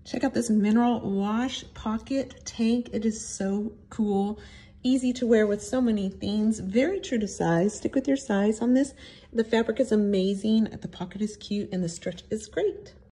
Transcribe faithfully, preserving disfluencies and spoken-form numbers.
Check out this mineral wash pocket tank. It is so cool. Easy to wear with so many things. Very true to size. Stick with your size on this. The fabric is amazing. The pocket is cute and the stretch is great.